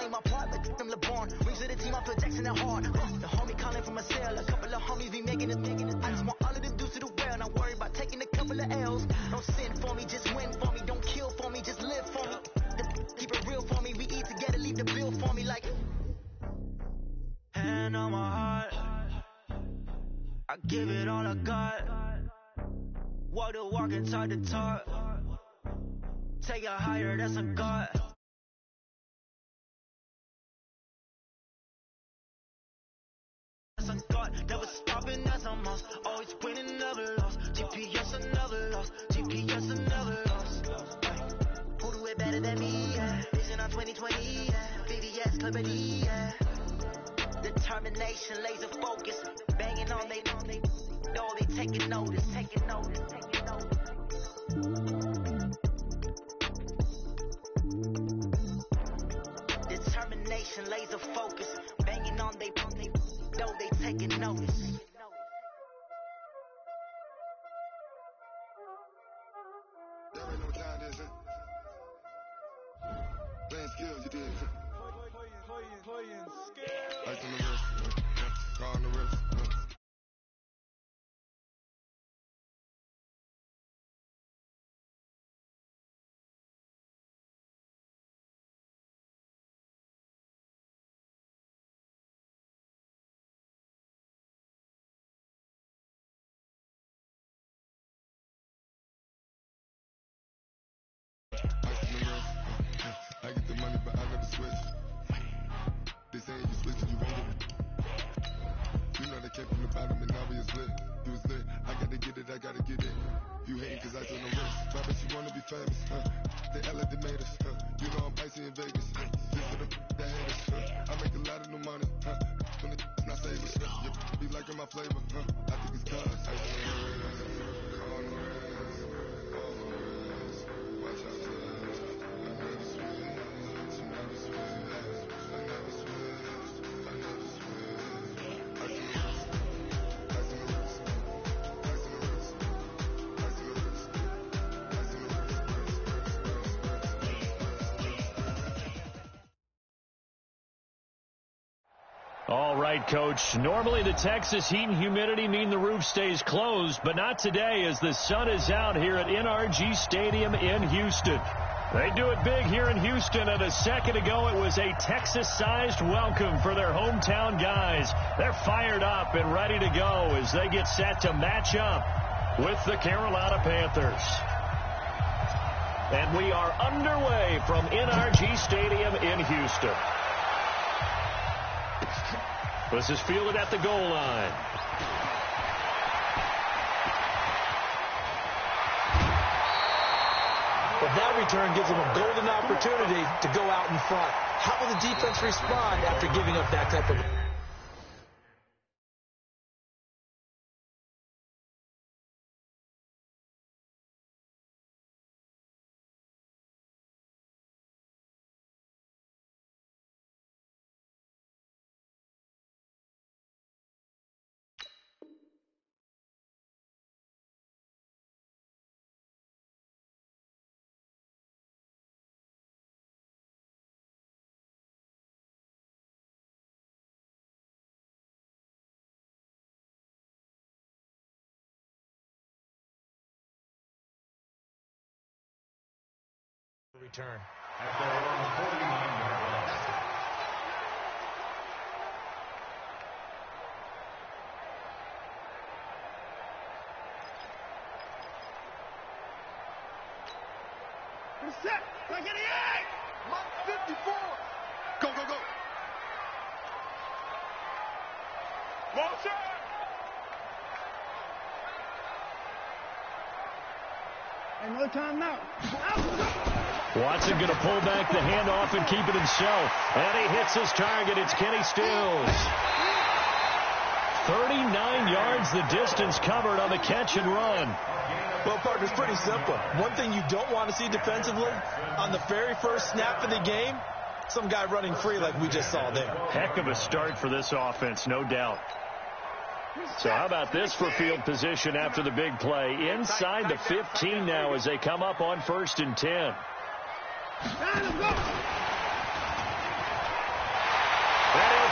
doing my part, like them LeBron. Rings to the team, I feel Jackson at hard. The homie calling from a cell, a couple of homies be making it. I just want all of them dudes to do well, not worry about taking a couple of L's. Don't sin for me, just win for me. Don't kill for me, just live for me. Keep it real for me, we eat together, leave the bill for me like. Hand on my heart, I give it all I got. Walk the walk and talk the talk. Take it higher, that's a God. That's a God, never stopping, that's a must. Always winning, never lost. GPS, I never lost. GPS, I never lost. Who do it better than me? Yeah. Vision on 2020, yeah. VVS, Liberty, yeah. Determination, laser focus. Banging on they know they taking notice. Determination, laser focus. Banging on they know they taking notice. There ain't no time, is it? Playing skills, you did. Playing skills. Ice on the wrist, car on the wrist. I get the money, but I never switch. They saying you switch and you won't get it. You know they came from the bottom and now we is lit. You was lit, I gotta get it, I gotta get it. You hating cause I took no risk. Why bet you wanna be famous, They act like they made us, You know I'm icy in Vegas, Just for the that haters, I make a lot of new money, When it's not savers, You be liking my flavor, I think it's cause ice on the wrist, car on the wrist, all on the wrist. Watch out, I never switch, I never switch, I never switch, I never switch. Ice in the wrist, ice in the wrist, ice in the wrist, ice in the wrist, ice in the All right, Coach. Normally the Texas heat and humidity mean the roof stays closed, but not today as the sun is out here at NRG Stadium in Houston. They do it big here in Houston, and a second ago it was a Texas-sized welcome for their hometown guys. They're fired up and ready to go as they get set to match up with the Carolina Panthers. And we are underway from NRG Stadium in Houston. This is fielded at the goal line. But that return gives them a golden opportunity to go out in front. How will the defense respond after giving up that type of... return. At their own 49-yard line. Set, like 88, Mach 54. Go, go, go. Motion. And no timeout. Watson going to pull back the handoff and keep it himself. And he hits his target. It's Kenny Stills. 39 yards the distance covered on the catch and run. Well, partner, it's pretty simple. One thing you don't want to see defensively, on the very first snap of the game, some guy running free like we just saw there. Heck of a start for this offense, no doubt. So how about this for field position after the big play? Inside the 15 now as they come up on 1st and 10.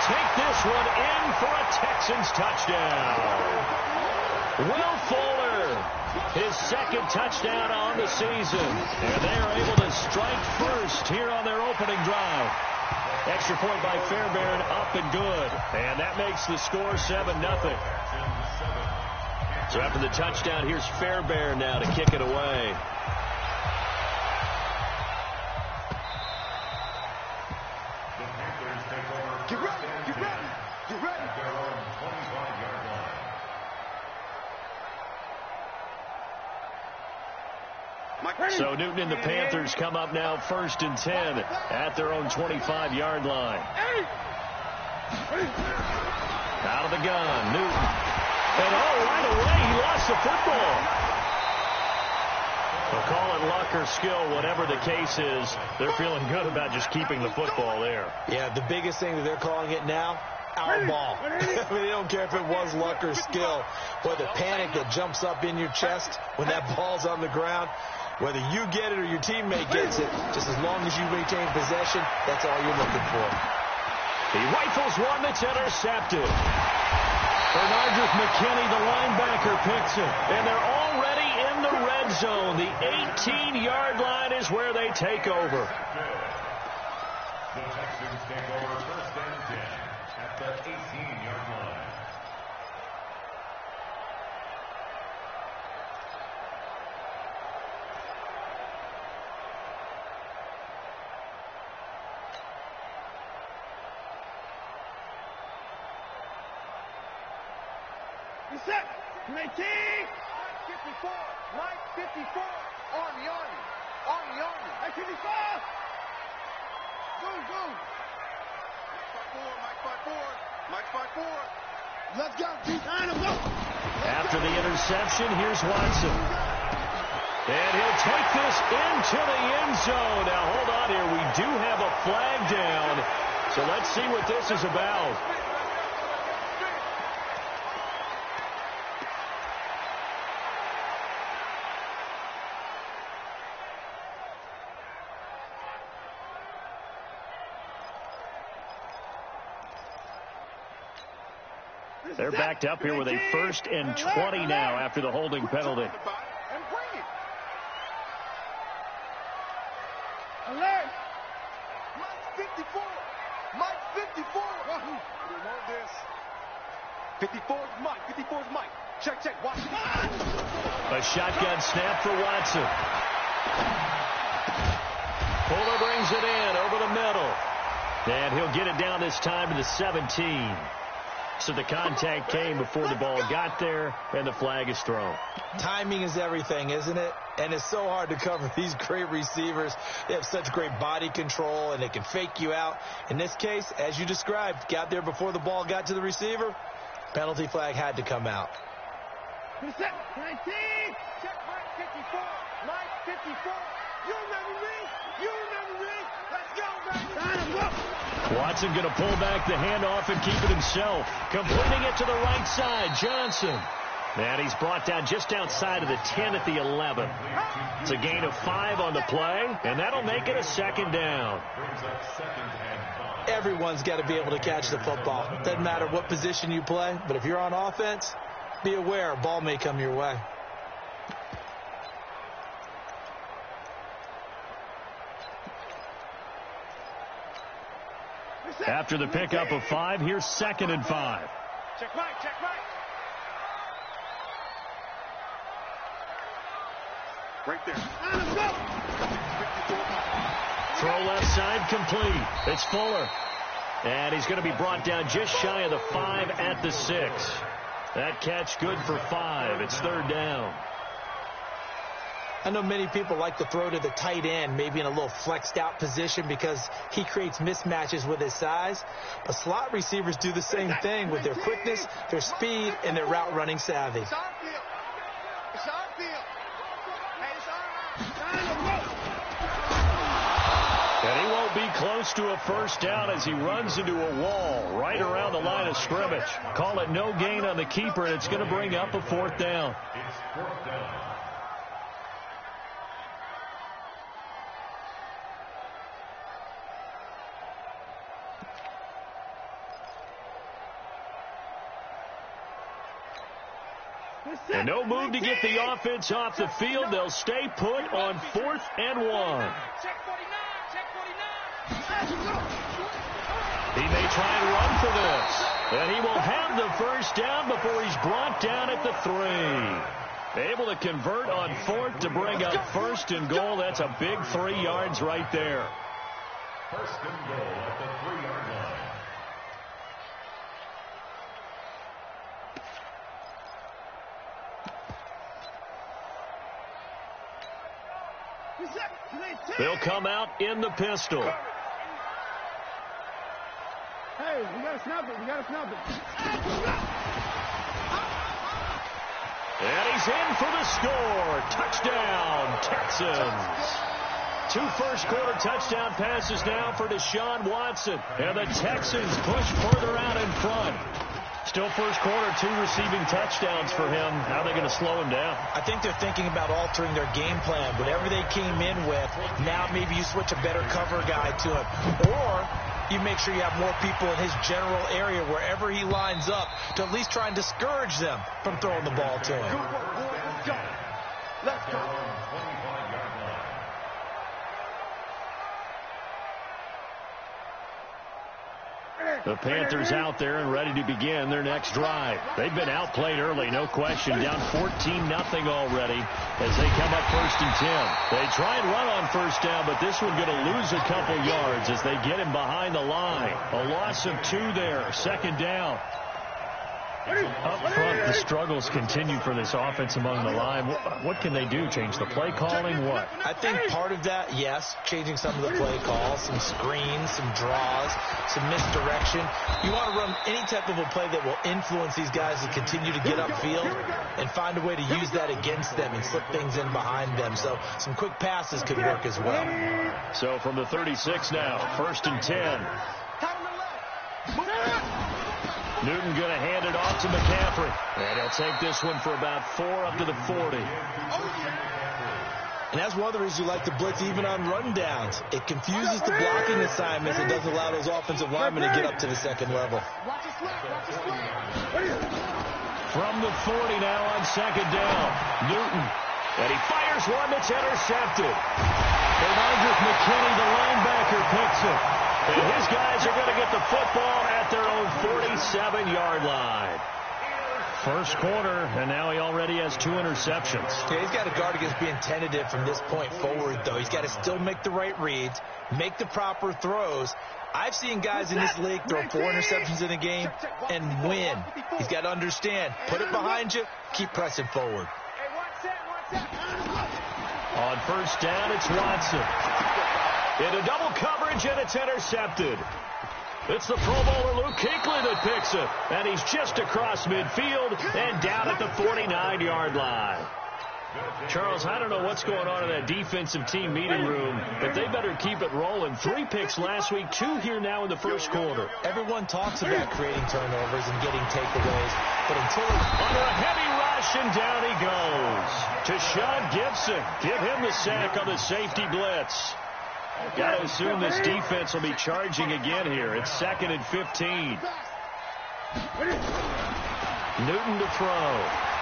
take this one in for a Texans touchdown. Will Fuller, his second touchdown on the season. And they are able to strike first here on their opening drive. Extra point by Fairbairn, up and good. And that makes the score 7-0. So after the touchdown, here's Fairbairn now to kick it away. Get ready, get ready, get ready. So Newton and the Panthers come up now 1st and 10 at their own 25-yard line. Out of the gun, Newton. And right away, he lost the football. They'll call it luck or skill, whatever the case is. They're feeling good about just keeping the football there. Yeah, the biggest thing that they're calling it now, our ball. I mean, they don't care if it was luck or skill. But the panic that jumps up in your chest when that ball's on the ground, whether you get it or your teammate gets it, just as long as you maintain possession, that's all you're looking for. He rifles one that's intercepted. Bernardus McKinney, the linebacker, picks it. And they're already in the red zone. The 18-yard line is where they take over. The Texans take over 1st and 10 at the 18-yard line. Reset. 19. 54. Mike 54. Army. Mike 54. Go. Mike 54. Let's go. Time to go. After the interception, here's Watson. And he'll take this into the end zone. Now, hold on here. We do have a flag down. So let's see what this is about. They're backed up here with a 1st and 20 now after the holding penalty. And bring it. Alert. Mike 54. Mike 54. We want this. 54 is Mike. 54 is Mike. Check. Watch it. A shotgun snap for Watson. Fuller brings it in over the middle. And he'll get it down this time to the 17. So the contact came before the ball got there, and the flag is thrown. Timing is everything, isn't it? And it's so hard to cover these great receivers. They have such great body control, and they can fake you out. In this case, as you described, got there before the ball got to the receiver. Penalty flag had to come out. Reset. 19. Check Mike 54. Mike 54. You remember me. Let's go, baby. Time to go. Watson going to pull back the handoff and keep it himself. Completing it to the right side, Johnson. And he's brought down just outside of the 10 at the 11. It's a gain of 5 on the play, and that'll make it a 2nd down. Everyone's got to be able to catch the football. Doesn't matter what position you play, but if you're on offense, be aware a ball may come your way. After the pickup of 5, here's 2nd and 5. Check Mike. Right there. Time to go. Throw left side complete. It's Fuller. And he's going to be brought down just shy of the 5 at the 6. That catch good for 5. It's 3rd down. I know many people like to throw to the tight end, maybe in a little flexed out position because he creates mismatches with his size. But slot receivers do the same thing with their quickness, their speed, and their route running savvy. It's our field. Hey, it's our And he won't be close to a 1st down as he runs into a wall right around the line of scrimmage. Call it no gain on the keeper, and it's going to bring up a 4th down. It's 4th down. And no move to get the offense off the field. They'll stay put on 4th and 1. He may try and run for this. And he will have the first down before he's brought down at the 3. Able to convert on 4th to bring up 1st and goal. That's a big 3 yards right there. 1st and goal at the 3-yard line. They'll come out in the pistol. Hey, we got to snap it. We got to snap it. And he's in for the score. Touchdown, Texans. 2 first-quarter touchdown passes now for Deshaun Watson. And the Texans push further out in front. Still first quarter, 2 receiving touchdowns for him. How are they going to slow him down? I think they're thinking about altering their game plan. Whatever they came in with, now maybe you switch a better cover guy to him. Or you make sure you have more people in his general area wherever he lines up to at least try and discourage them from throwing the ball to him. Good work, boys. Let's go. Let's go. The Panthers out there and ready to begin their next drive. They've been outplayed early, no question. Down 14-0 already as they come up 1st and 10. They try and run on first down, but this one going to lose a couple yards as they get him behind the line. A loss of 2 there. 2nd down. Up front, the struggles continue for this offense among the line. What can they do? Change the play calling? What? I think part of that, yes, changing some of the play calls, some screens, some draws, some misdirection. You want to run any type of a play that will influence these guys to continue to get upfield and find a way to use that against them and slip things in behind them. So some quick passes could work as well. So from the 36 now, 1st and 10. Newton going to hand it off to McCaffrey. And he'll take this one for about 4 up to the 40. And that's one of the reasons you like to blitz even on run downs. It confuses the blocking assignments. It doesn't allow those offensive linemen to get up to the 2nd level. From the 40 now on 2nd down. Newton. And he fires one that's intercepted. Bernardus McKinney, the linebacker, picks it. And his guys are going to get the football at their own 47-yard line. First quarter, and now he already has 2 interceptions. Yeah, he's got to guard against being tentative from this point forward, though. He's got to still make the right reads, make the proper throws. I've seen guys in this league throw 4 interceptions in a game and win. He's got to understand, put it behind you, keep pressing forward. On first down, it's Watson. Into double coverage, and it's intercepted. It's the Pro Bowler Luke Kuechly that picks it. And he's just across midfield and down at the 49-yard line. Charles, I don't know what's going on in that defensive team meeting room, but they better keep it rolling. 3 picks last week, 2 here now in the first quarter. Everyone talks about creating turnovers and getting takeaways, but until it's under a heavy rush, and down he goes. To Sean Gibson. Give him the sack on the safety blitz. Got to assume this defense will be charging again here. It's 2nd and 15. Newton to throw.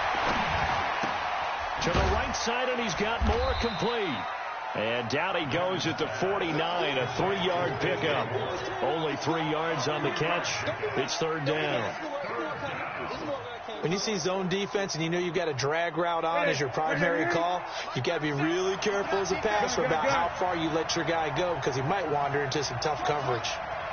To the right side, and he's got more complete. And down he goes at the 49, a 3-yard pickup. Only 3 yards on the catch. It's 3rd down. When you see zone defense and you know you've got a drag route on as your primary call, you've got to be really careful as a passer about how far you let your guy go because he might wander into some tough coverage.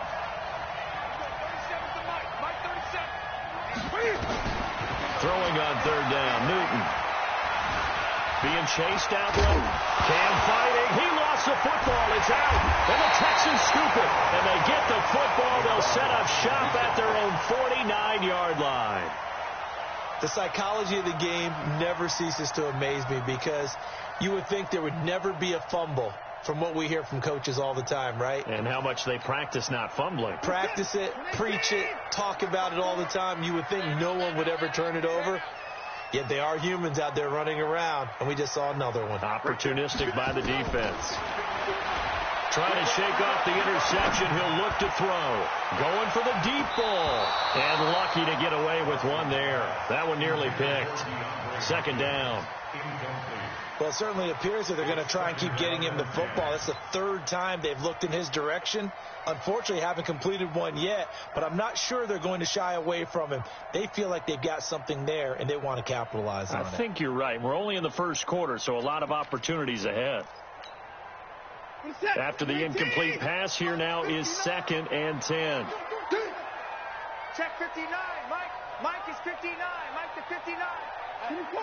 Throwing on 3rd down, Newton. Being chased out low. Cam fighting. He lost the football. It's out. And the Texans scoop it. And they get the football. They'll set up shop at their own 49-yard line. The psychology of the game never ceases to amaze me because you would think there would never be a fumble from what we hear from coaches all the time, right? And how much they practice not fumbling. Practice it, preach it, talk about it all the time. You would think no one would ever turn it over. Yet they are humans out there running around, and we just saw another one. Opportunistic by the defense. Trying to shake off the interception. He'll look to throw. Going for the deep ball. And lucky to get away with one there. That one nearly picked. Second down. Well, it certainly appears that they're going to try and keep getting him the football. That's the third time they've looked in his direction. Unfortunately, haven't completed one yet, but I'm not sure they're going to shy away from him. They feel like they've got something there, and they want to capitalize on it. I think you're right. We're only in the first quarter, so a lot of opportunities ahead. After the incomplete pass, here now is 2nd and 10. Check 59. Mike is 59. Mike to 59. 54.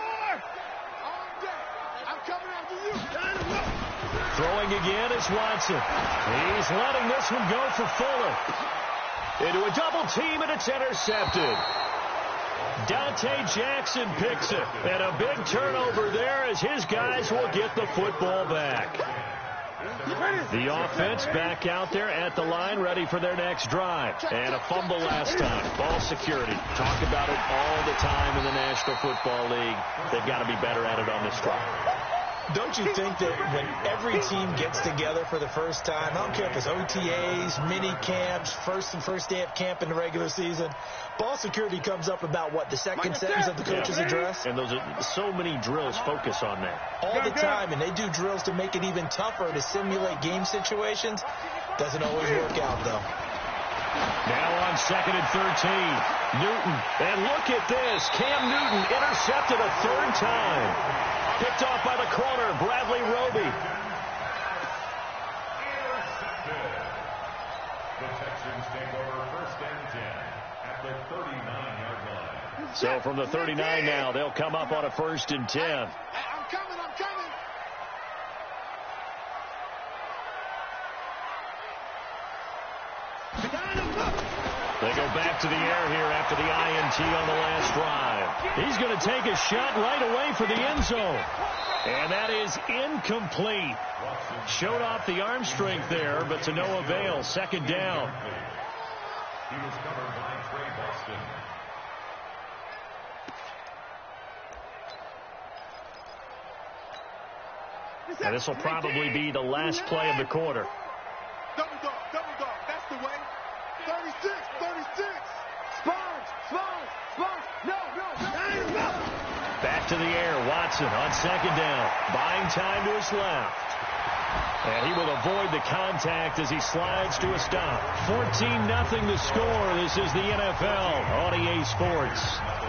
I'm coming after you. Throwing again is Watson. He's letting this one go for Fuller. Into a double team, and it's intercepted. Dante Jackson picks it. And a big turnover there as his guys will get the football back. The offense back out there at the line, ready for their next drive. And a fumble last time. Ball security. Talk about it all the time in the National Football League. They've got to be better at it on this drive. Don't you think that when every team gets together for the first time, I don't care if it's OTAs, mini camps, first day of camp in the regular season, ball security comes up about what, the second sentence of the coach's address? And those are so many drills focus on that. All the time, and they do drills to make it even tougher to simulate game situations. Doesn't always work out, though. Now on 2nd and 13, Newton. And look at this. Cam Newton intercepted a third time. Picked off by the corner, Bradley Roby. Intercepted. The Texans take over 1st and 10 at the 39-yard line. So from the 39 now, they'll come up on a 1st and 10. I'm coming. They go back to the air here after the INT on the last drive. He's going to take a shot right away for the end zone. And that is incomplete. Showed off the arm strength there, but to no avail. 2nd down. He was covered by Trey Boston. And this will probably be the last play of the quarter. Double dog. That's the way. 36. Spons. No. Back to the air. Watson on 2nd down. Buying time to his left. And he will avoid the contact as he slides to a stop. 14-0 the score. This is the NFL on EA Sports.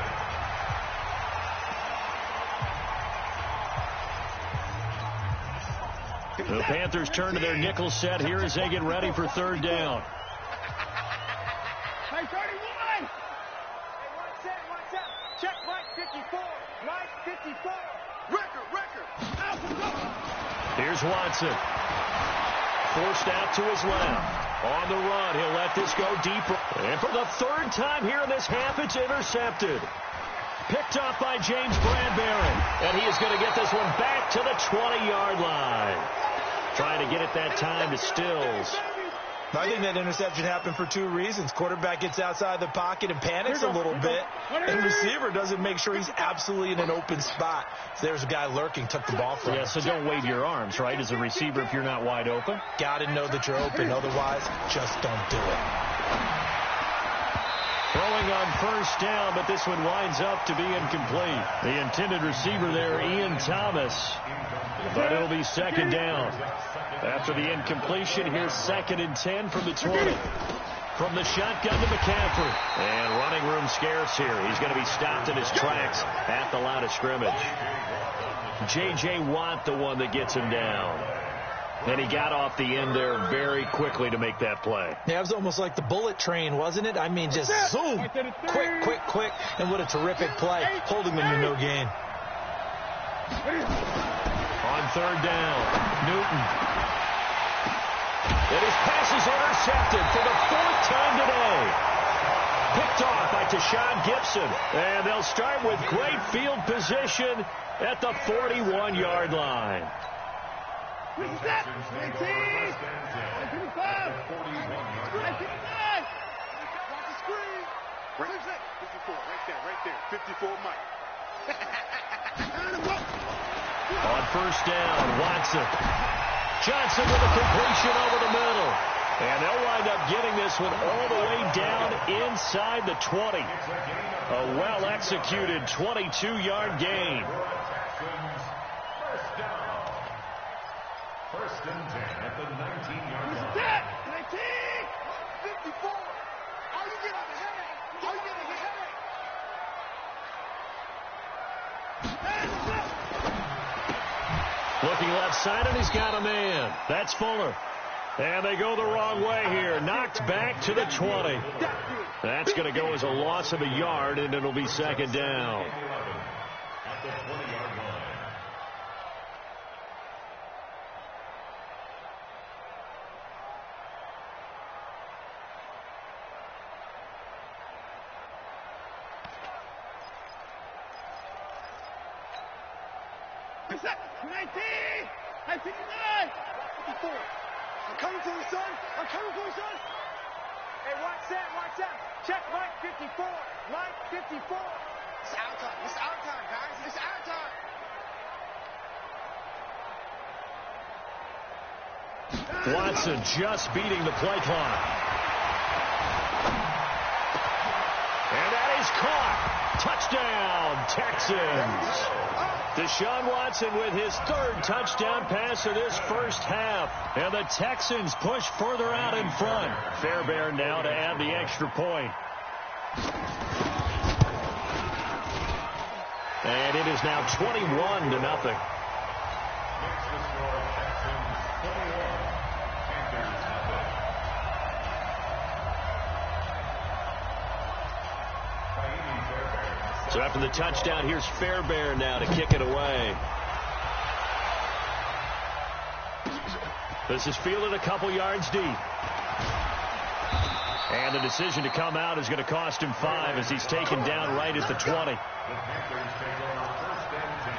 The Panthers turn to their nickel set here as they get ready for 3rd down. Hey, 31. Hey, watch out. Check Mike 54. Mike 54. Record. Here's Watson. Forced out to his left. On the run, he'll let this go deeper. And for the 3rd time here in this half, it's intercepted. Picked off by James Bradbury. And he is going to get this one back to the 20-yard line. Trying to get it that time to Stills. I think that interception happened for 2 reasons. Quarterback gets outside the pocket and panics a little bit. And receiver doesn't make sure he's absolutely in an open spot. So there's a guy lurking, took the ball from him. Yeah, so don't wave your arms, right, as a receiver if you're not wide open. Got to know that you're open. Otherwise, just don't do it. Throwing on 1st down, but this one winds up to be incomplete. The intended receiver there, Ian Thomas. But it'll be 2nd down. After the incompletion, here's 2nd and 10 from the 20. From the shotgun to McCaffrey. And running room scarce here. He's going to be stopped in his tracks at the line of scrimmage. J.J. Watt, the one that gets him down. And he got off the end there very quickly to make that play. Yeah, it was almost like the bullet train, wasn't it? I mean, just zoom. Quick. And what a terrific play. Holding them to no gain. On 3rd down, Newton. And his pass is intercepted for the 4th time today. Picked off by Tashawn Gibson. And they'll start with great field position at the 41-yard line. Watch the screen. 54, right there. 54, Mike. On 1st down, Watson. Johnson with a completion over the middle. And they'll wind up getting this one all the way down inside the 20. A well-executed 22-yard gain. First down. First and 10 at the 19-yard line. 19! 54! How you getting the headache? How you getting the headache? Looking left side, and he's got a man. That's Fuller. And they go the wrong way here. Knocked back to the 20. That's going to go as a loss of a yard, and it'll be second down. At the 20-yard line. What's up? 19! 59! 54! I'm coming for you, son! I'm coming for you, son! Hey, watch that, watch that. Check Mike 54. Mike 54. It's our time. It's our time, guys. It's our time. Watson just beating the play clock. And that is caught. Touchdown, Texans. Deshaun Watson with his third touchdown pass of this first half. And the Texans push further out in front. Fairbairn now to add the extra point. And it is now 21-0. Makes the score Texans 21. Panthers nothing. Fahimi Fairbairn. So after the touchdown, here's Fairbairn now to kick it away. This is fielded a couple yards deep. And the decision to come out is going to cost him 5 as he's taken down right at the 20. The Panthers take over first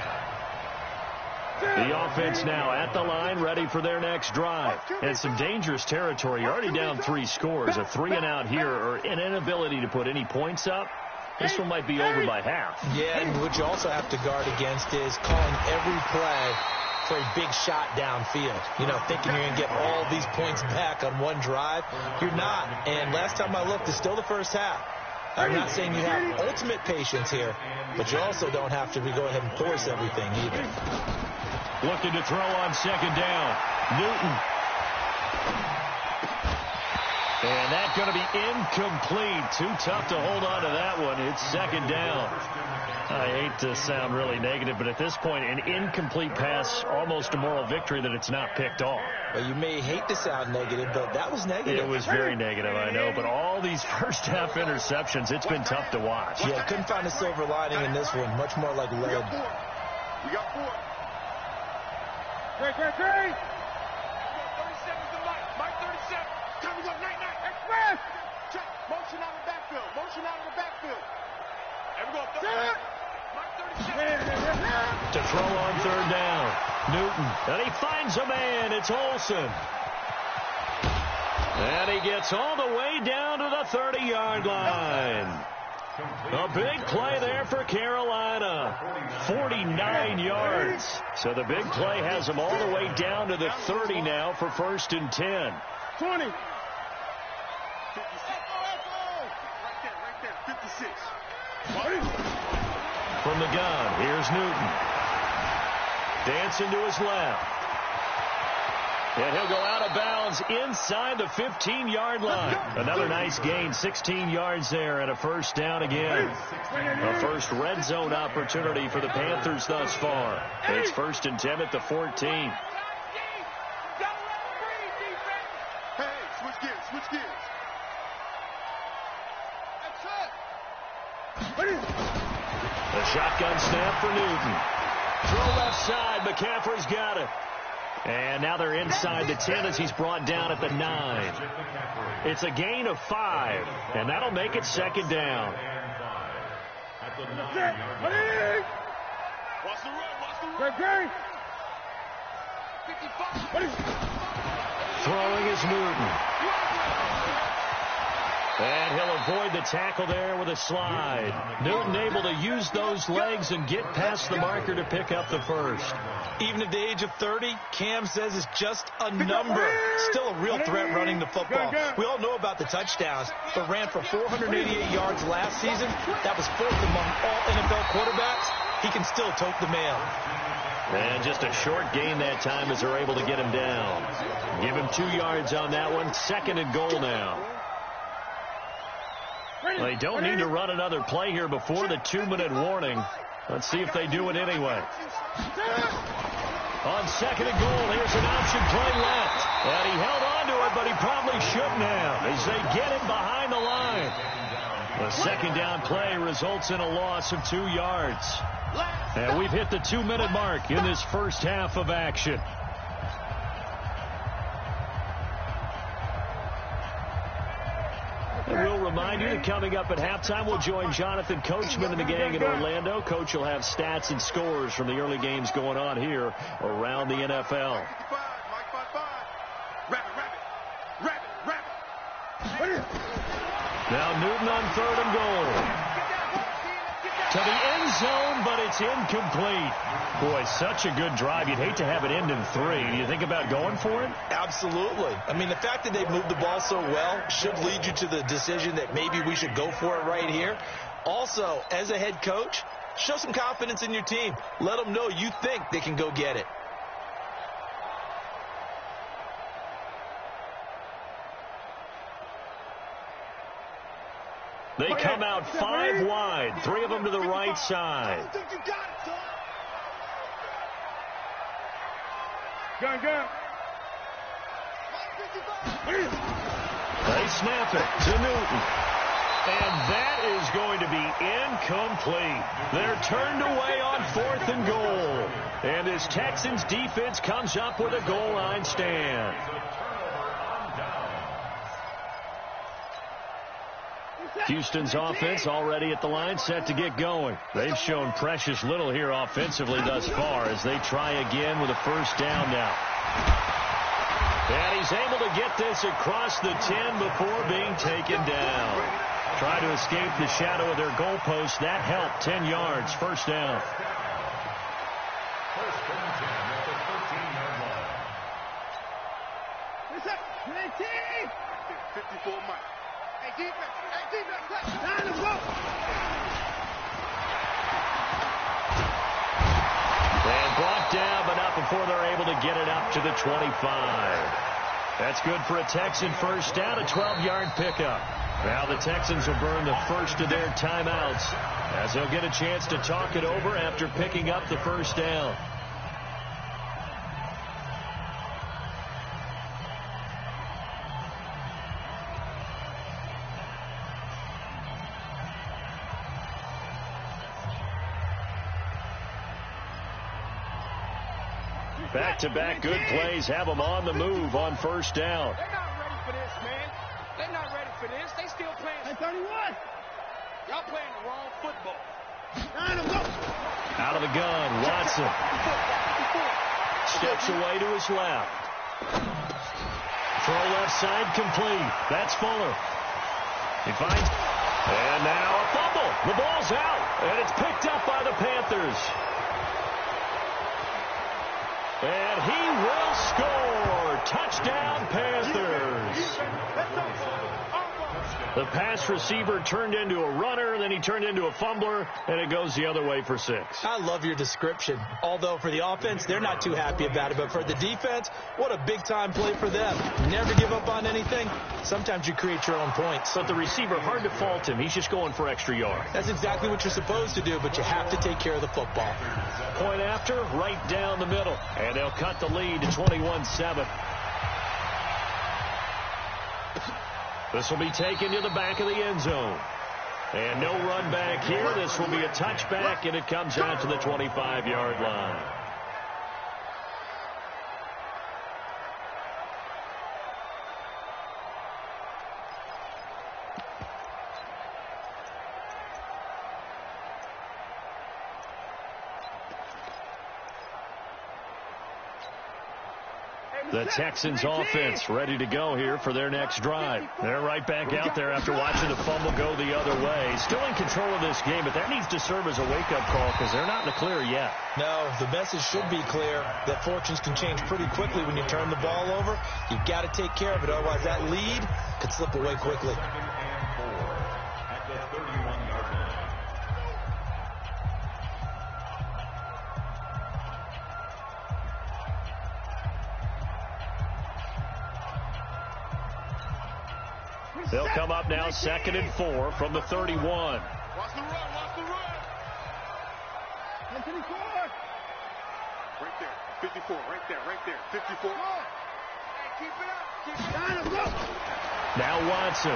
and 10. The offense now at the line, ready for their next drive. And some dangerous territory. You're already down 3 scores. A 3-and-out here or an inability to put any points up. This one might be over by half. Yeah, and what you also have to guard against is calling every play for a big shot downfield. You know, thinking you're going to get all these points back on one drive. You're not. And last time I looked, it's still the first half. I'm not saying you have ultimate patience here, but you also don't have to go ahead and force everything either. Looking to throw on second down. Newton. And that's going to be incomplete. Too tough to hold on to that one. It's second down. I hate to sound really negative, but at this point, an incomplete pass, almost a moral victory that it's not picked off. Well, you may hate to sound negative, but that was negative. It was very negative, I know, but all these first-half interceptions, it's been tough to watch. Yeah, couldn't find a silver lining in this one. Much more like lead. We got 4. Great, great, great. 37's the Mike. Mike 37. Time to go. Night. Express. Check. Motion out of the backfield. Motion out of the backfield. There we go. Mike 37. To throw on third down. Newton. And he finds a man. It's Olsen. And he gets all the way down to the 30-yard line. A big play there for Carolina. 49 yards. So the big play has them all the way down to the 30 now for first and 10. 20. 56. Right there. 56. From the gun, here's Newton. Dancing to his left. And he'll go out of bounds inside the 15-yard line. Another nice gain, 16 yards there, and a first down again. A first red zone opportunity for the Panthers thus far. It's first and 10 at the 14. Hey, switch gears. The shotgun snap for Newton. Throw left side. McCaffrey's got it. And now they're inside the 10 as he's brought down at the 9. It's a gain of 5, and that'll make it second down. At the 9-yard line. Watch the run. Great, great. 55. Throwing is Newton. And he'll avoid the tackle there with a slide. Newton able to use those legs and get past the marker to pick up the first. Even at the age of 30, Cam says it's just a number. Still a real threat running the football. We all know about the touchdowns, but ran for 488 yards last season. That was fourth among all NFL quarterbacks. He can still tote the mail. And just a short gain that time as they're able to get him down. Give him 2 yards on that one. 2nd and goal now. They don't need to run another play here before the 2-minute warning. Let's see if they do it anyway. On 2nd and goal, here's an option play left. And he held on to it, but he probably shouldn't have as they get him behind the line. The 2nd down play results in a loss of 2 yards. And we've hit the 2-minute mark in this first half of action. And we'll remind you that coming up at halftime, we'll join Jonathan Coachman and the gang in Orlando. Coach will have stats and scores from the early games going on here around the NFL. Now Newton on 3rd and goal. To the end zone, but it's incomplete. Boy, such a good drive. You'd hate to have it end in 3. Do you think about going for it? Absolutely. I mean, the fact that they've moved the ball so well should lead you to the decision that maybe we should go for it right here. Also, as a head coach, show some confidence in your team. Let them know you think they can go get it. They come out 5 wide, 3 of them to the right side. Gun. They snap it to Newton. And that is going to be incomplete. They're turned away on 4th and goal. And this Texans defense comes up with a goal line stand. Houston's offense already at the line, set to get going. They've shown precious little here offensively thus far as they try again with a 1st down now. And he's able to get this across the 10 before being taken down. Try to escape the shadow of their goalpost. That helped. 10 yards, 1st down. First and 10 at the 13-yard line. 54 Mike. Hey, defense, line them up. And brought down, but not before they're able to get it up to the 25. That's good for a Texan 1st down, a 12-yard pickup. Now the Texans will burn the first of their timeouts as they'll get a chance to talk it over after picking up the 1st down. Back-to-back good plays have them on the move on 1st down. They're not ready for this, man. They're not ready for this. They still playing. Hey, 31. Y'all playing the wrong football. Line them up. Out of the gun, Watson. Steps away to his left. Throw left side complete. That's Fuller. He finds. And now a fumble. The ball's out. And it's picked up by the Panthers. And he will score. Touchdown, Panthers. The pass receiver turned into a runner, then he turned into a fumbler, and it goes the other way for 6. I love your description. Although for the offense, they're not too happy about it. But for the defense, what a big-time play for them. Never give up on anything. Sometimes you create your own points. But the receiver, hard to fault him. He's just going for extra yards. That's exactly what you're supposed to do, but you have to take care of the football. Point after, right down the middle. And they'll cut the lead to 21-7. This will be taken to the back of the end zone. And no run back here. This will be a touchback, and it comes out to the 25-yard line. Hey, The Texans offense ready to go here for their next drive. They're right back out there after watching the fumble go the other way. Still in control of this game, but that needs to serve as a wake-up call because they're not in the clear yet. No, the message should be clear that fortunes can change pretty quickly when you turn the ball over. You've got to take care of it, otherwise that lead could slip away quickly. At the 31-yard line. They'll come up now 2nd and 4 from the 31. Watch the run, watch the run. 54. Right there, 54, right there, 54. Hey, keep it up, keep it up. Now Watson.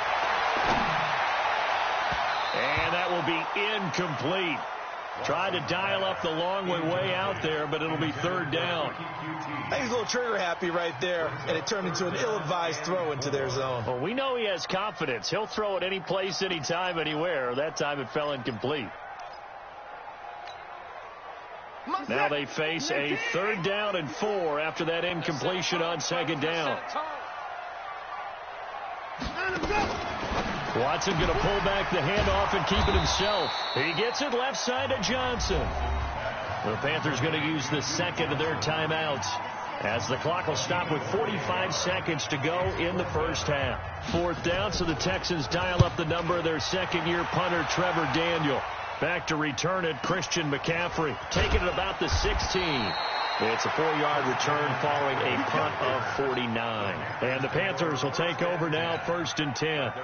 And that will be incomplete. Tried to dial up the long way out there, but it'll be 3rd down. I think he's a little trigger happy right there, and it turned into an ill-advised throw into their zone. Well, we know he has confidence. He'll throw it any place, anytime, anywhere. That time it fell incomplete. Now they face a 3rd down and 4 after that incompletion on 2nd down. Watson going to pull back the handoff and keep it himself. He gets it left side to Johnson. The Panthers going to use the second of their timeouts as the clock will stop with 45 seconds to go in the first half. 4th down, so the Texans dial up the number of their second-year punter, Trevor Daniel. Back to return it, Christian McCaffrey. Taking it about the 16. It's a 4-yard return following a punt of 49. And the Panthers will take over now, 1st and 10.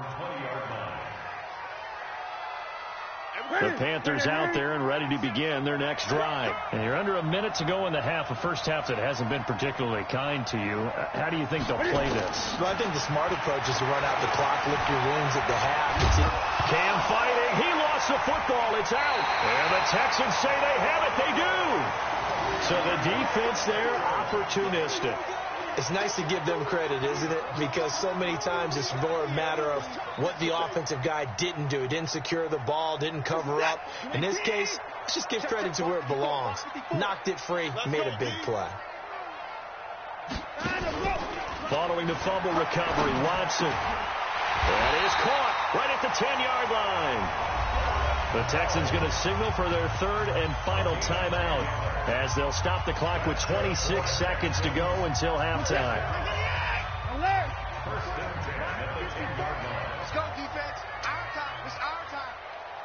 The Panthers out there and ready to begin their next drive. And you're under a minute to go in the half, a first half that hasn't been particularly kind to you. How do you think they'll play this? Well, I think the smart approach is to run out the clock, lick your wounds at the half. Cam fighting. He lost the football. It's out. And the Texans say they have it. They do. So the defense there, opportunistic. It's nice to give them credit, isn't it? Because so many times it's more a matter of what the offensive guy didn't do. He didn't secure the ball, didn't cover up. In this case, let's just give credit to where it belongs. Knocked it free, made a big play. Following the fumble recovery, Watson. That is caught right at the 10-yard line. The Texans going to signal for their 3rd and final timeout as they'll stop the clock with 26 seconds to go until halftime. Let's go, defense. Our time. It's our time.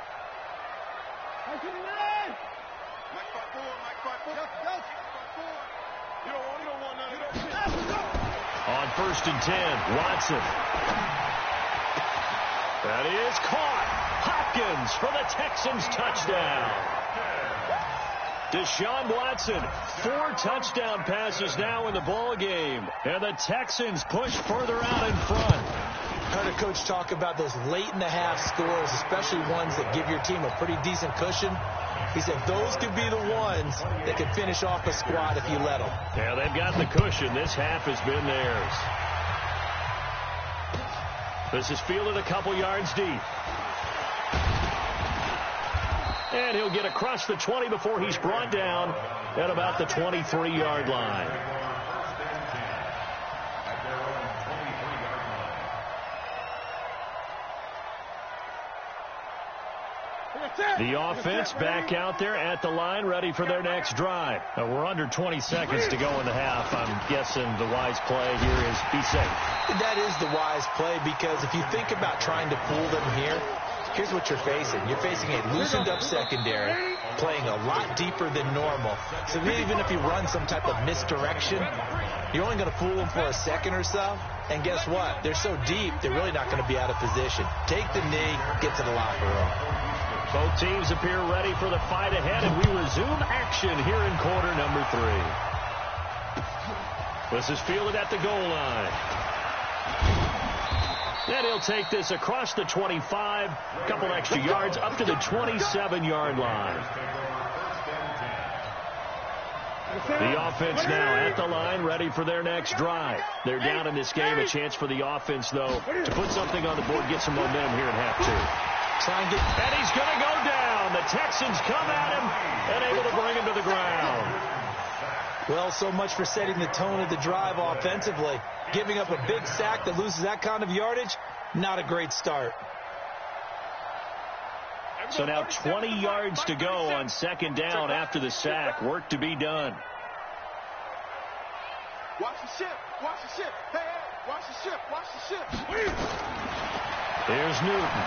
Mike, fight forward. Mike, fight forward. Go. Fight forward. You don't want none of that. On 1st and 10, Watson. That is caught. Hopkins for the Texans touchdown. Deshaun Watson, 4 touchdown passes now in the ball game. And the Texans push further out in front. Heard a coach talk about those late in the half scores, especially ones that give your team a pretty decent cushion. He said those could be the ones that could finish off a squad if you let them. Yeah, they've got the cushion. This half has been theirs. This is fielded a couple yards deep. And he'll get across the 20 before he's brought down at about the 23-yard line. The offense back out there at the line, ready for their next drive. We're under 20 seconds to go in the half. I'm guessing the wise play here is be safe. That is the wise play, because if you think about trying to fool them here, here's what you're facing. You're facing a loosened up secondary, playing a lot deeper than normal. So even if you run some type of misdirection, you're only going to fool them for a second or so. And guess what? They're so deep, they're really not going to be out of position. Take the knee, get to the locker room. Both teams appear ready for the fight ahead, and we resume action here in quarter number 3. This is fielded at the goal line. And he'll take this across the 25, a couple extra yards, up to the 27-yard line. The offense now at the line, ready for their next drive. They're down in this game. A chance for the offense, though, to put something on the board, get some momentum here in half 2. And he's going to go down. The Texans come at him and able to bring him to the ground. Well, so much for setting the tone of the drive offensively. Giving up a big sack that loses that kind of yardage, not a great start. So now 20 yards to go on second down after the sack. Work to be done. Watch the ship. Watch the ship. Hey, hey, watch the ship. Watch the ship. Here's Newton.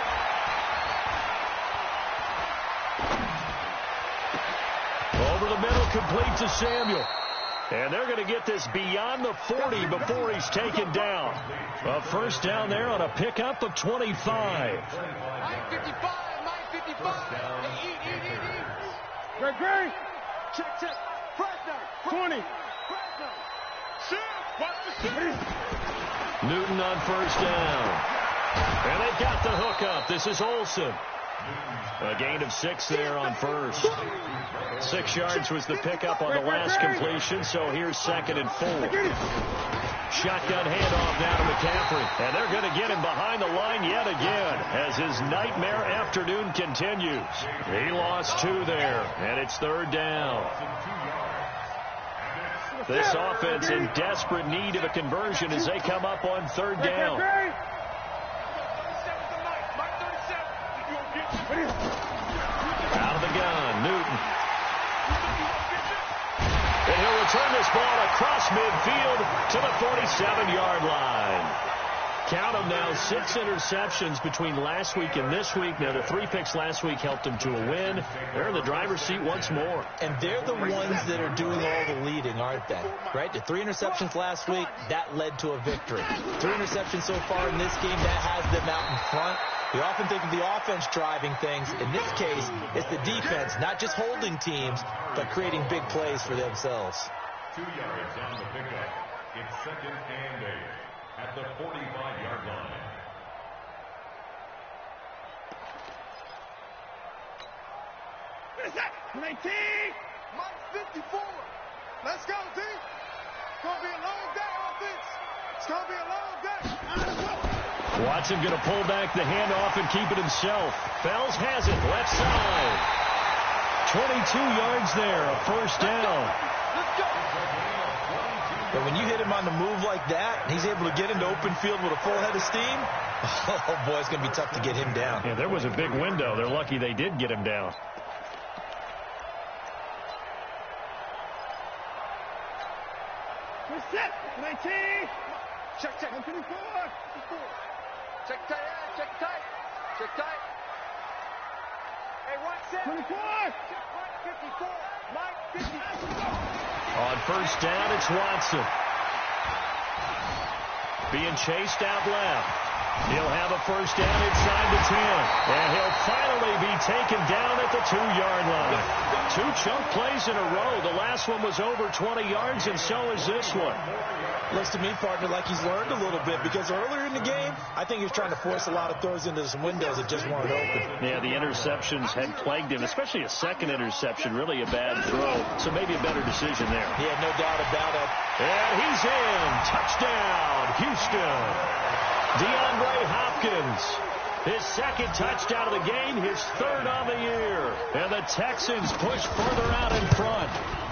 Over the middle, complete to Samuel. And they're going to get this beyond the 40 before he's taken down. A first down there on a pickup of 25. Mike 55. Mike 55. Hey, eat. Great. Check. Fresno. 20. Fresno. Ship. Watch the ship. Newton on first down. And they've got the hookup. This is Olsen. A gain of 6 there on first. 6 yards was the pickup on the last completion, so here's 2nd and 4. Shotgun handoff now to McCaffrey, and they're going to get him behind the line yet again as his nightmare afternoon continues. He lost 2 there, and it's 3rd down. This offense in desperate need of a conversion as they come up on 3rd down. Out of the gun, Newton. And he'll return this ball across midfield to the 47-yard line. Count them now, 6 interceptions between last week and this week. Now, the 3 picks last week helped them to a win. They're in the driver's seat once more. And they're the ones that are doing all the leading, aren't they? Right? The 3 interceptions last week, that led to a victory. 3 interceptions so far in this game, that has them out in front. We often think of the offense driving things. In this case, it's the defense, not just holding teams, but creating big plays for themselves. 2 yards on the pickup. It's 2nd and 8 at the 45-yard line. Mike 54. Let's go, D. It's going to be a long day on this. It's going to be a long day. Watson going to pull back the handoff and keep it himself. Fells has it, left side. 22 yards there, a first down. Let's go. But when you hit him on the move like that, and he's able to get into open field with a full head of steam, oh, boy, it's going to be tough to get him down. Yeah, there was a big window. They're lucky they did get him down. We're set. 19. Check. 24. Check tight. Hey, watch that. 24. Mike 54. Mike 54. On first down, it's Watson. Being chased out left. He'll have a first down inside the 10. And he'll finally be taken down at the 2-yard line. 2 chunk plays in a row. The last one was over 20 yards, and so is this one. Looks to me, partner, like he's learned a little bit, because earlier in the game, I think he was trying to force a lot of throws into some windows that just weren't open. Yeah, the interceptions had plagued him, especially a second interception, really a bad throw. So maybe a better decision there. Yeah, no doubt about it. And he's in. Touchdown, Houston. DeAndre Hopkins. His 2nd touchdown of the game, his 3rd on the year. And the Texans push further out in front.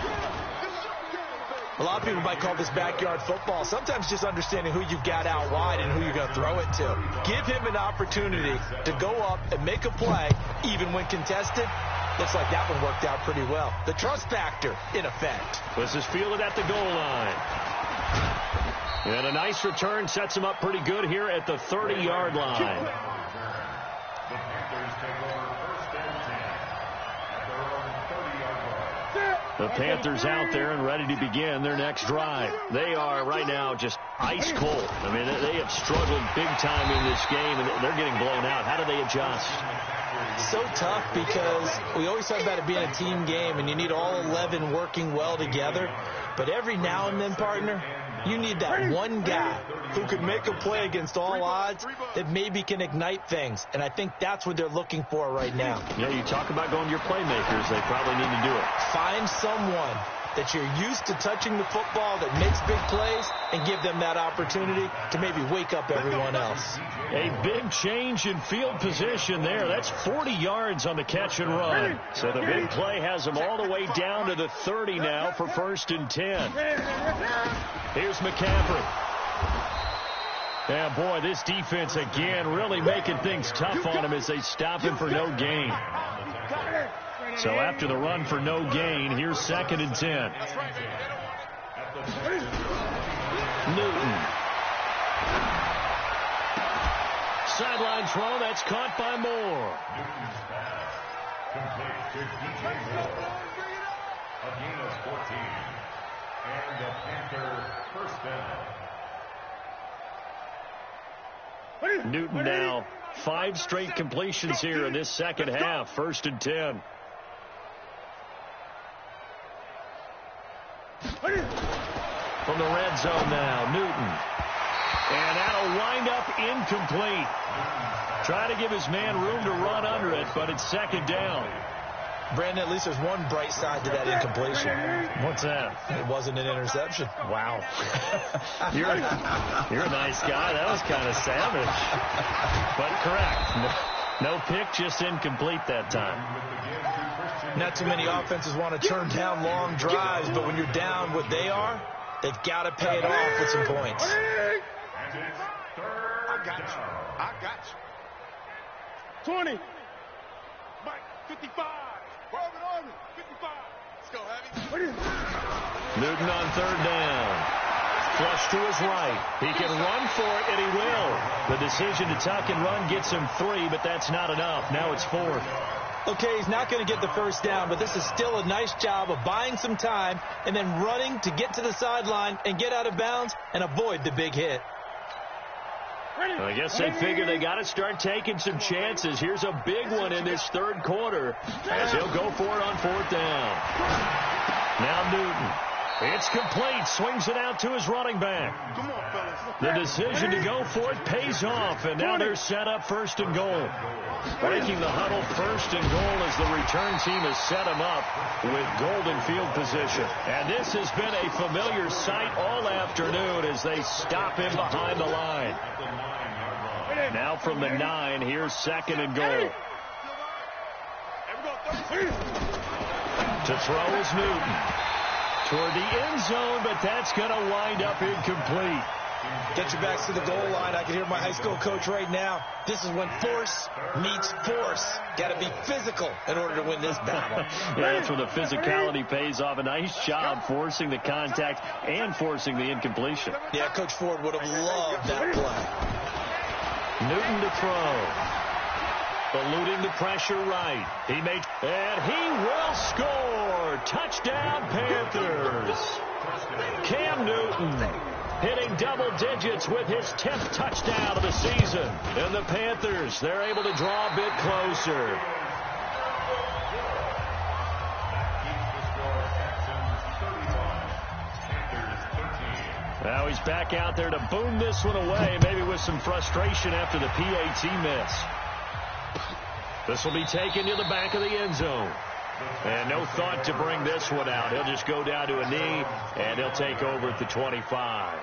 A lot of people might call this backyard football. Sometimes just understanding who you've got out wide and who you're going to throw it to. Give him an opportunity to go up and make a play, even when contested. Looks like that one worked out pretty well. The trust factor, in effect. This is fielded at the goal line. And a nice return sets him up pretty good here at the 30-yard line. The Panthers take over first and 10 at their own 30-yard line. The Panthers out there and ready to begin their next drive. They are right now just ice cold. I mean, they have struggled big time in this game, and they're getting blown out. How do they adjust? So tough, because we always talk about it being a team game, and you need all 11 working well together. But every now and then, partner, you need that one guy who can make a play against all odds that maybe can ignite things. And I think that's what they're looking for right now. Yeah, you talk about going to your playmakers. They probably need to do it. Find someone that you're used to touching the football, that makes big plays, and give them that opportunity to maybe wake up everyone else. A big change in field position there. That's 40 yards on the catch and run. So the big play has them all the way down to the 30 now for 1st and 10. Here's McCaffrey. Yeah, boy, this defense again really making things tough on him as they stop him for no gain. So after the run for no gain, here's 2nd and 10. Newton. Sideline throw, that's caught by Moore. Newton's pass complete to DJ Moore. A gain of 14. And the Panther first down. Newton now 5 straight completions here in this second half. 1st and 10. From the red zone now, Newton. And that'll wind up incomplete. Try to give his man room to run under it, but it's 2nd down. Brandon, at least there's one bright side to that incompletion. What's that? It wasn't an interception. Wow. You're a nice guy. That was kind of savage. But correct. No pick, just incomplete that time. Not too many offenses want to turn down long drives, but when you're down what they are, they've got to pay it off with some points. I got you. 20. Mike, 55. Army, 55. Let's go, Heavy. Newton on 3rd down. Flush to his right. He can run for it, and he will. The decision to tuck and run gets him 3, but that's not enough. Now it's 4th. Okay, he's not going to get the first down, but this is still a nice job of buying some time and then running to get to the sideline and get out of bounds and avoid the big hit. I guess they figure they got to start taking some chances. Here's a big one in this 3rd quarter as he'll go for it on 4th down. Now Newton. It's complete. Swings it out to his running back. Come on, fellas. The decision to go for it pays off, and now they're set up 1st and goal. Breaking the huddle, 1st and goal as the return team has set him up with golden field position. And this has been a familiar sight all afternoon as they stop him behind the line. Now from the 9, here's 2nd and goal. To throw is Newton. Toward the end zone, but that's going to wind up incomplete. Get your backs to the goal line. I can hear my high school coach right now. This is when force meets force. Got to be physical in order to win this battle. Yeah, that's where the physicality pays off. A nice job forcing the contact and forcing the incompletion. Yeah, Coach Ford would have loved that play. Newton to throw. Eluding the pressure right. And he will score. Touchdown, Panthers. Cam Newton hitting double digits with his 10th touchdown of the season. And the Panthers, they're able to draw a bit closer. Now he's back out there to boom this one away, maybe with some frustration after the PAT miss. This will be taken to the back of the end zone. And no thought to bring this one out. He'll just go down to a knee, and he'll take over at the 25.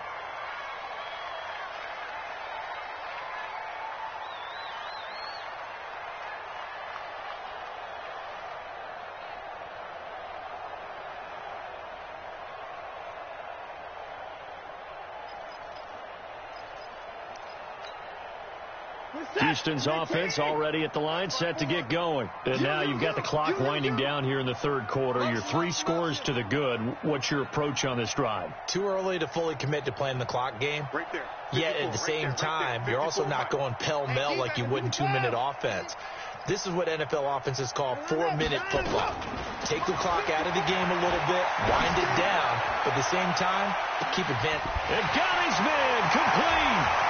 Houston's offense already at the line, set to get going. And now you've got the clock winding down here in the 3rd quarter. Your 3 scores to the good. What's your approach on this drive? Too early to fully commit to playing the clock game. Right there. Yet at the same time, you're also not going pell-mell like you would in 2-minute offense. This is what NFL offenses call 4-minute football. Take the clock out of the game a little bit, wind it down, but at the same time, keep advancing. And got his man complete.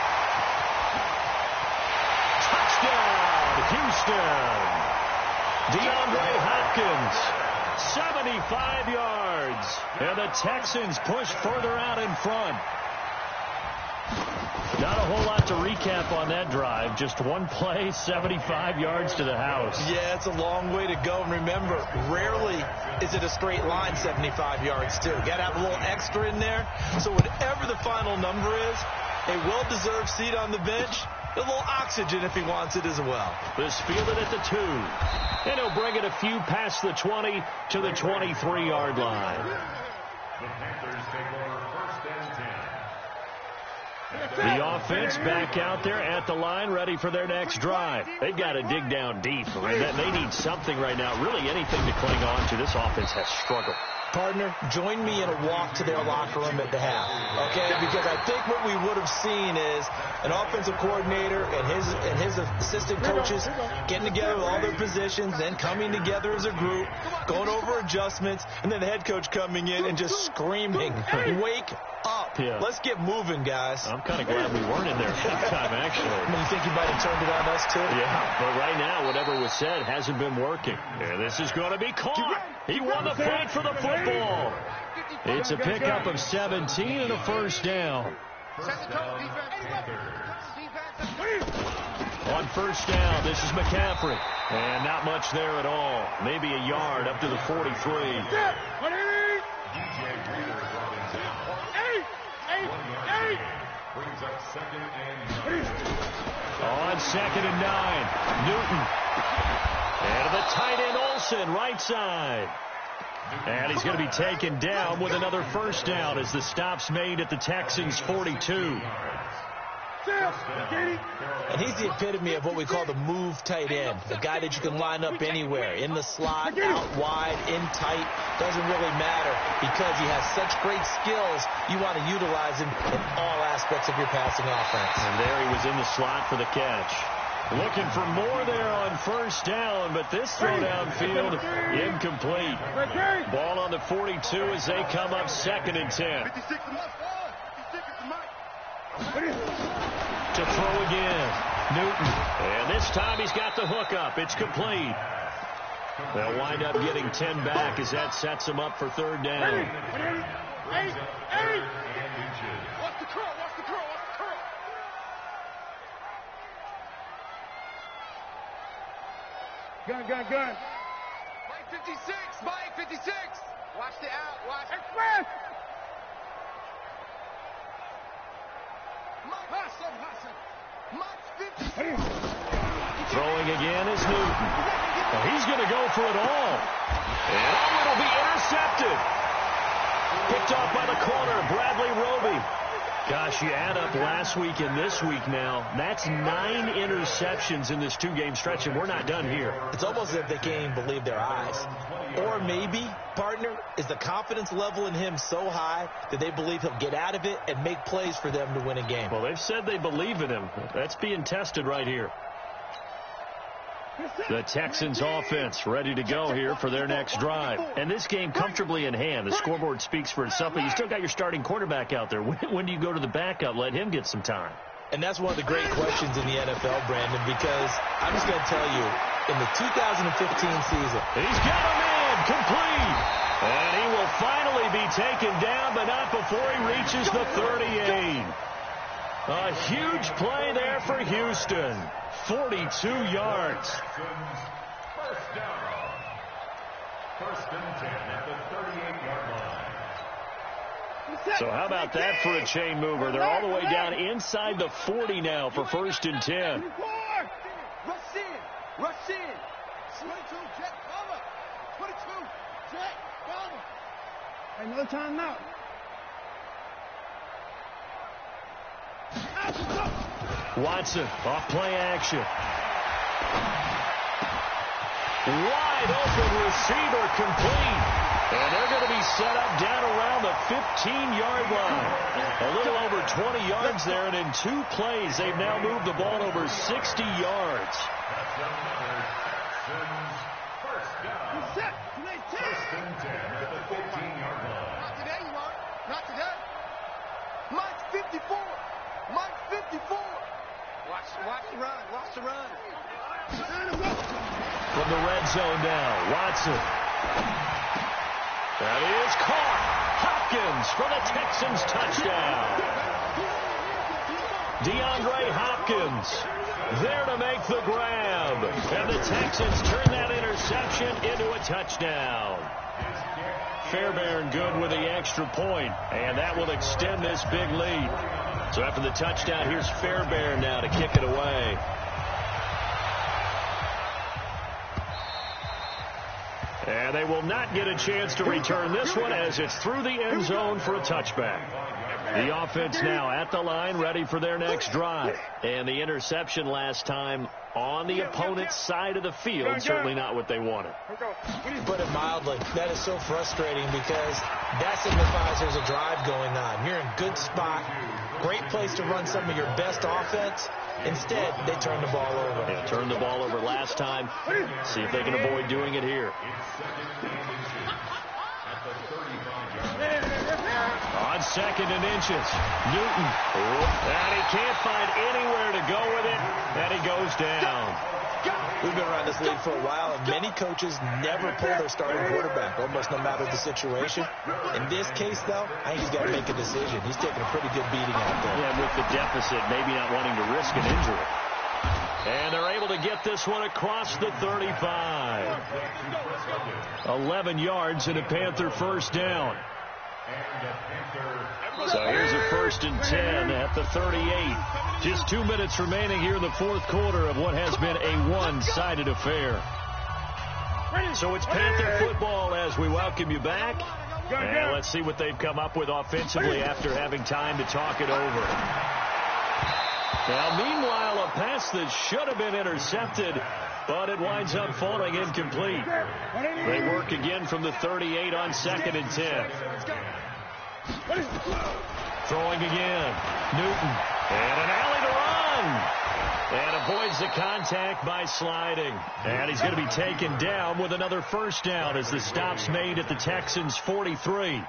Touchdown, Houston. DeAndre Hopkins, 75 yards. And the Texans push further out in front. Not a whole lot to recap on that drive. Just one play, 75 yards to the house. Yeah, it's a long way to go. And remember, rarely is it a straight line 75 yards, too. Got to have a little extra in there. So whatever the final number is, a well-deserved seat on the bench, a little oxygen if he wants it as well. This fielded at the 2. And he'll bring it a few past the 20 to the 23-yard line. The Panthers take over 1st and 10. The offense back out there at the line, ready for their next drive. They've got to dig down deep. They need something right now, really anything to cling on to. This offense has struggled. Partner, join me in a walk to their locker room at the half, okay? Because I think what we would have seen is an offensive coordinator and his assistant coaches getting together with all their positions, then coming together as a group, going over adjustments, and then the head coach coming in and just screaming, wake up. Yeah. Let's get moving, guys. I'm kind of glad we weren't in there at that time, actually. I mean, you think you might have turned it on us, too? Yeah, but right now, whatever was said hasn't been working. Yeah, this is going to be caught. He won the fight for the football. It's a pickup of 17 and a first down. On first down, this is McCaffrey. And not much there at all. Maybe a yard up to the 43. Brings up 2nd and 9. On 2nd and 9, Newton. And the tight end Olsen, right side. And he's going to be taken down with another first down as the stop's made at the Texans' 42. And he's the epitome of what we call the move tight end, a guy that you can line up anywhere, in the slot, out wide, in tight, doesn't really matter because he has such great skills. You want to utilize him in all aspects of your passing offense. And there he was in the slot for the catch. Looking for more there on first down, but this throw downfield incomplete. Ball on the 42 as they come up 2nd and 10. To throw again, Newton. And this time he's got the hook up. It's complete. They'll wind up getting 10 back as that sets them up for 3rd down. Watch the curl, watch the curl, watch the curl. Gun. Mike 56, Mike 56. Watch the out, watch. Express. Throwing again is Newton. Well, he's going to go for it all. And it'll be intercepted. Picked off by the corner, Bradley Roby. Gosh, you add up last week and this week now, that's 9 interceptions in this 2-game stretch, and we're not done here. It's almost as if they can't even believe their eyes. Or maybe, partner, is the confidence level in him so high that they believe he'll get out of it and make plays for them to win a game. Well, they've said they believe in him. That's being tested right here. The Texans offense ready to go here for their next drive. And this game comfortably in hand. The scoreboard speaks for itself, but you still got your starting quarterback out there. When do you go to the backup? Let him get some time. And that's one of the great questions in the NFL, Brandon, because I'm just going to tell you, in the 2015 season, he's got a man complete. And he will finally be taken down, but not before he reaches the 38. A huge play there for Houston. 42 yards. First down. 1st and 10 at the 38-yard line. So how about that for a chain mover? They're all the way down inside the 40 now for 1st and 10. Rush in. Rush in. 22, jet cover. 22, jet cover. Another time now. Watson off play action. Wide open receiver complete. And they're going to be set up down around the 15-yard line. A little over 20 yards there, and in 2 plays, they've now moved the ball over 60 yards. That's another Texans first down. 1st and 10 at the 15-yard line. Not today, you are. Not today. Mike 54. Mike 54. Watch the run. Watch the run. From the red zone now, Watson. That is caught. Hopkins for the Texans touchdown. DeAndre Hopkins there to make the grab. And the Texans turn that interception into a touchdown. Fairbairn good with the extra point, and that will extend this big lead. So after the touchdown, here's Fairbairn now to kick it away. And they will not get a chance to return this one as it's through the end zone for a touchback. The offense now at the line, ready for their next drive. And the interception last time on the opponent's side of the field, certainly not what they wanted. To put it mildly, that is so frustrating because that signifies there's a drive going on. You're in a good spot, great place to run some of your best offense. Instead, they turn the ball over. Yeah, turned the ball over last time. See if they can avoid doing it here. On 2nd and inches, Newton. And he can't find anywhere to go with it, and he goes down. We've been around this league for a while, and many coaches never pull their starting quarterback, almost no matter the situation. In this case, though, I think he's got to make a decision. He's taking a pretty good beating out there. Yeah, with the deficit, maybe not wanting to risk an injury. And they're able to get this one across the 35. 11 yards and a Panther first down. So here's a 1st and 10 at the 38. Just 2 minutes remaining here in the fourth quarter of what has been a one-sided affair. So it's Panther football as we welcome you back. And let's see what they've come up with offensively after having time to talk it over. Now, meanwhile, a pass that should have been intercepted, but it winds up falling incomplete. They work again from the 38 on 2nd and 10. Throwing again. Newton. And an alley to run. And avoids the contact by sliding. And he's going to be taken down with another first down as the stop's made at the Texans' 43.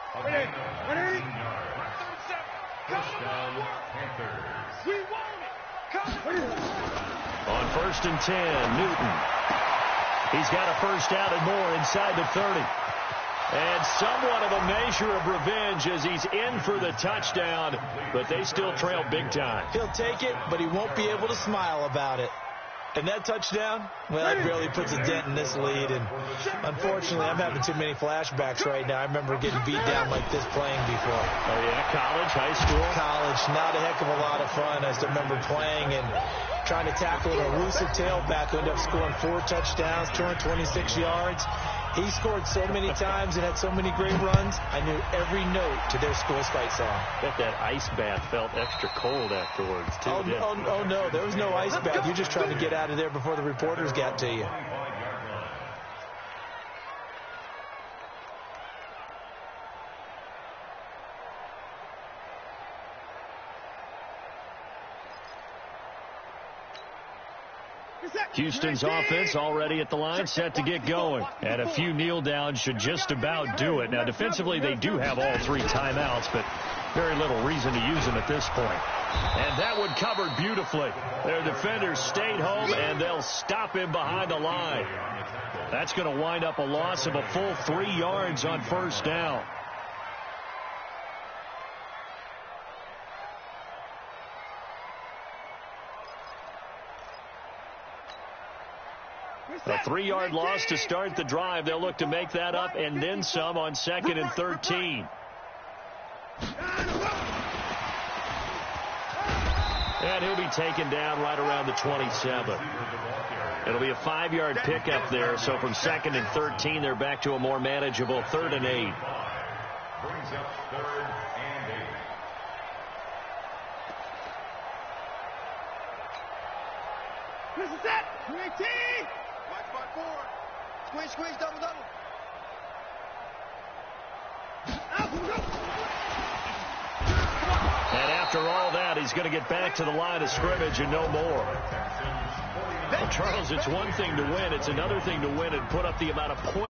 On 1st and 10, Newton. He's got a first down and more inside the 30. And somewhat of a measure of revenge as he's in for the touchdown, but they still trail big time. He'll take it, but he won't be able to smile about it. And that touchdown, well, it really puts a dent in this lead. And unfortunately, I'm having too many flashbacks right now. I remember getting beat down like this playing before. Oh, yeah? College, high school? College, not a heck of a lot of fun. I still remember playing and trying to tackle an elusive tailback who ended up scoring 4 touchdowns, 226 yards. He scored so many times and had so many great runs, I knew every note to their school's fight song. I bet that ice bath felt extra cold afterwards, too. Oh, no, there was no ice bath. You're just trying to get out of there before the reporters got to you. Houston's offense already at the line, set to get going. And a few kneel downs should just about do it. Now, defensively, they do have all 3 timeouts, but very little reason to use them at this point. And that one covered beautifully. Their defenders stayed home, and they'll stop him behind the line. That's going to wind up a loss of a full 3 yards on first down. A 3-yard loss to start the drive. They'll look to make that up and then some on 2nd and 13. And he'll be taken down right around the 27. It'll be a 5-yard pickup there. So from 2nd and 13, they're back to a more manageable 3rd and 8. Brings up 3rd and 8. This is it. 218. White spot forward. Squeeze, squeeze, double, double. And after all that, he's going to get back to the line of scrimmage and no more. Well, Charles, it's one thing to win. It's another thing to win and put up the amount of points.